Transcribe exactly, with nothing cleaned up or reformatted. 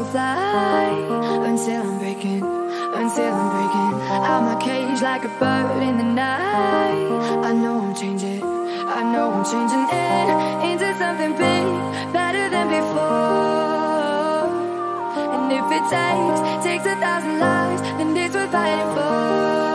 will fly until I'm breaking, until I'm breaking out my cage like a bird in the night. I know I'm changing, I know I'm changing in, into something big, better than before. And if it takes, takes a thousand lives, then it's worth fighting for.